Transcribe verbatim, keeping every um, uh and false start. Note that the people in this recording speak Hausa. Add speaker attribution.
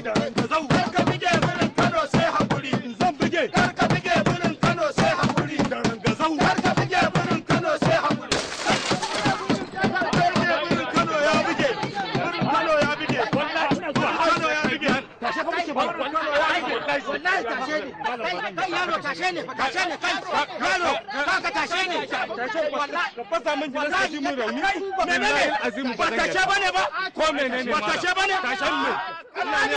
Speaker 1: da rangazau. Kar ka bige birnin Kano sai hakuri. Zan bige. Kar ka bige birnin Kano sai hakuri. Da rangazau. Kar ka bige birnin Kano sai hakuri. Birnin Kano ya bige. Birnin Kano ya bige. Wallahi Kano ya bige. Tashe ka bige birnin Kano ya bige. Wallahi tashe ne. Kai yaro tashe ne. Tashe ne kai. Yaro ka tashe ne. Tashe wallahi. Ka fasa min gidan sai mun rauni. Menene? Ba tashe bane ba. Ko menene? Ba tashe bane? Tashen ne.